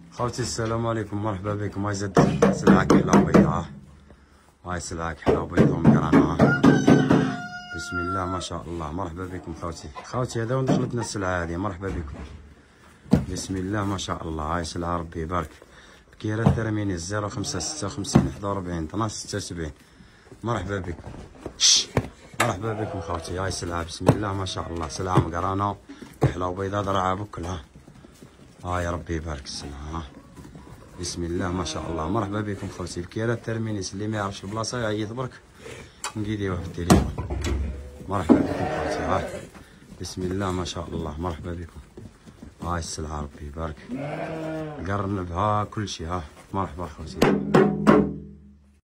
خوتي السلام عليكم، مرحبا بكم. هاي زاد سلعة حلا بيضاء، هاي سلعة حلا بيضاء ومقرانة. بسم الله ما شاء الله. مرحبا بكم خوتي هذا وين دخلتنا السلعة هذه. مرحبا بكم. بسم الله ما شاء الله. هاي سلعة ربي يبارك. الكيرة الترمينيز 0556 41 12 76. مرحبا بكم. مرحبا بكم خوتي. هاي سلعة بسم الله ما شاء الله، سلعة مقرانة حلا وبيضاء ذراعها بكلها. هاي يا ربي يبارك السلعة. بسم الله ما شاء الله. مرحبا بكم خوتي. الكيرة الترمينيس اللي ما يعرفش البلاصة يعيط برك نقيديوه في التليفون. مرحبا بكم خوتي. هاي بسم الله ما شاء الله. مرحبا بكم. هاي السلعة ربي يبارك، قرنبها كل شيء. ها مرحبا خوتي.